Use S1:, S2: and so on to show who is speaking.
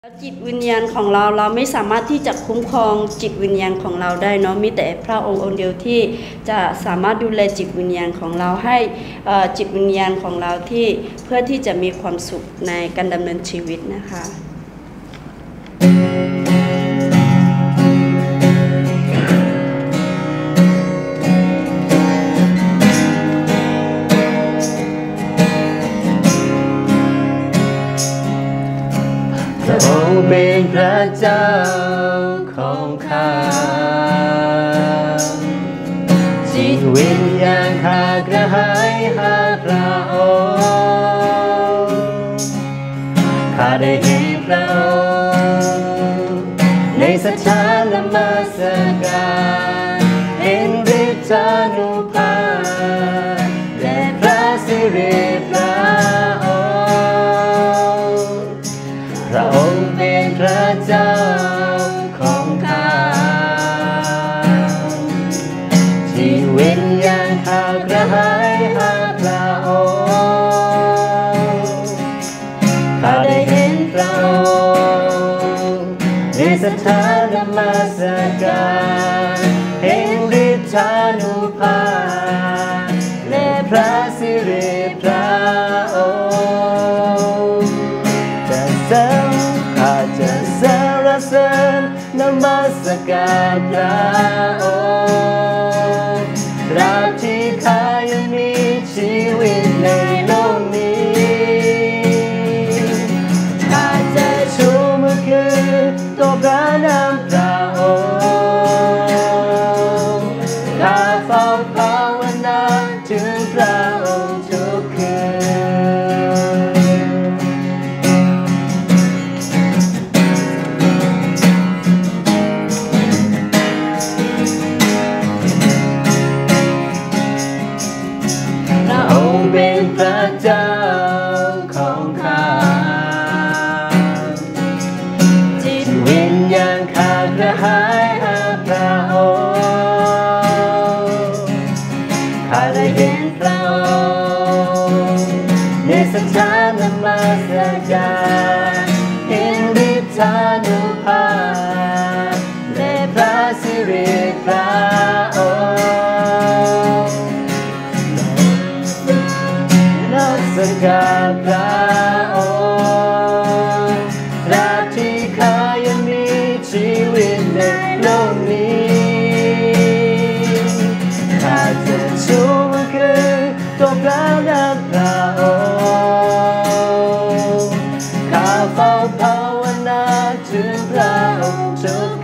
S1: จิตวิญญาณของเราไม่สามารถที่จะคุ้มครองจิตวิญญาณของเราได้เนาะมีแต่พระองค์องค์เดียวที่จะสามารถดูแลจิตวิญญาณของเราให้จิตวิญญาณของเราที่เพื่อที่จะมีความสุขในการดำเนินชีวิตนะคะ
S2: พระองค์เป็นพระเจ้าของข้าจิตวิญญาณข้ากระหายหาพระองค์ข้าได้เห็นพระองค์ในสถานนมัสการเห็นฤทธานุภาพและพระสิริพระพระองค์เป็นพระเจ้าของข้าที่วิญญาณข้ากระหายหาพระองค์ข้าได้เห็นพระองค์ในสถานนมัสการเห็นฤทธานุภาพและพระสิริพระองค์ข้าจะสรรเสริญนมัสการพระองค์ตราบที่ข้ายังมีชีวิตในโลกนี้ข้าจะชูมือขึ้นต่อพระนามพระองค์ข้าเฝ้าภาวนาถึงพระองค์ทุกคืนเป็นพระเจ้าของข้าจิตวิญญาณข้ากระหายหาพระองค์ข้าได้เห็นพระองค์ในสถานนมัสการเห็นฤทธานุภาพและพระสิริพระองค์สการพระองค์ตราบที่ข้ายังมีชีวิตในโลกนี้ข้าจะชูมือขึ้นต่อพระนามพระองค์ข้าเฝ้าภาวนาถึงพระองค์ทุก